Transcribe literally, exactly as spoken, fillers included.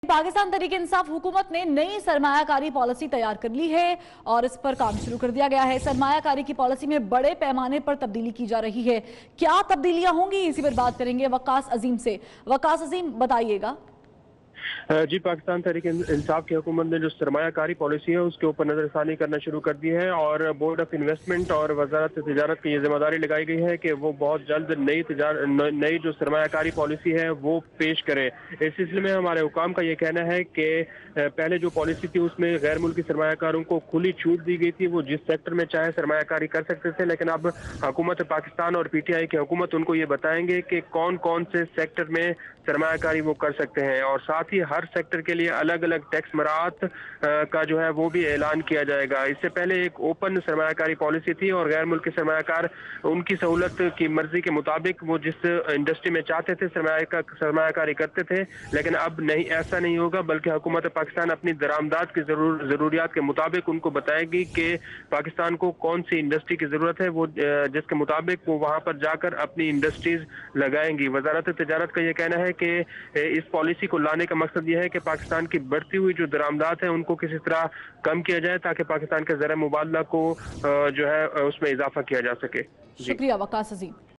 पाकिस्तान तहरीक इंसाफ हुकूमत ने नई सरमायाकारी पॉलिसी तैयार कर ली है और इस पर काम शुरू कर दिया गया है। सरमायाकारी की पॉलिसी में बड़े पैमाने पर तब्दीली की जा रही है। क्या तब्दीलियां होंगी, इसी पर बात करेंगे वकास अजीम से। वकास अजीम, बताइएगा। जी, पाकिस्तान तहरीक इंसाफ की हुकूमत ने जो सरमायाकारी पॉलिसी है उसके ऊपर नजरसानी करना शुरू कर दी है और बोर्ड ऑफ इन्वेस्टमेंट और वजारत तिजारत की ये जिम्मेदारी लगाई गई है कि वो बहुत जल्द नई नई जो सरमायाकारी पॉलिसी है वो पेश करे। इस सिलसिले में हमारे हुकाम का ये कहना है कि पहले जो पॉलिसी थी उसमें गैर मुल्की सरमायाकारों को खुली छूट दी गई थी, वो जिस सेक्टर में चाहे सरमायाकारी कर सकते थे, लेकिन अब हुकूमत पाकिस्तान और पी टी आई की हुकूमत उनको ये बताएंगे कि कौन कौन से सेक्टर में सरमायाकारी वो कर सकते हैं और साथ ही हर सेक्टर के लिए अलग अलग टैक्स मराहत का जो है वो भी ऐलान किया जाएगा। इससे पहले एक ओपन सरमायाकारी पॉलिसी थी और गैर मुल्की सरमायाकार उनकी सहूलत की मर्जी के मुताबिक वो जिस इंडस्ट्री में चाहते थे सरमाया सरमायाकारी करते थे, लेकिन अब नहीं, ऐसा नहीं होगा, बल्कि हुकूमत पाकिस्तान अपनी दरामदात की जरूर जरूरियात के मुताबिक उनको बताएगी कि पाकिस्तान को कौन सी इंडस्ट्री की जरूरत है, वो जिसके मुताबिक वो वहां पर जाकर अपनी इंडस्ट्रीज लगाएंगी। वजारत तिजारत का ये कहना है कि इस पॉलिसी को लाने का मकसद यह है कि पाकिस्तान की बढ़ती हुई जो दरामदात है उनको किसी तरह कम किया जाए ताकि पाकिस्तान के ज़र मुबादला को जो है उसमें इजाफा किया जा सके। शुक्रिया वकास अजीम।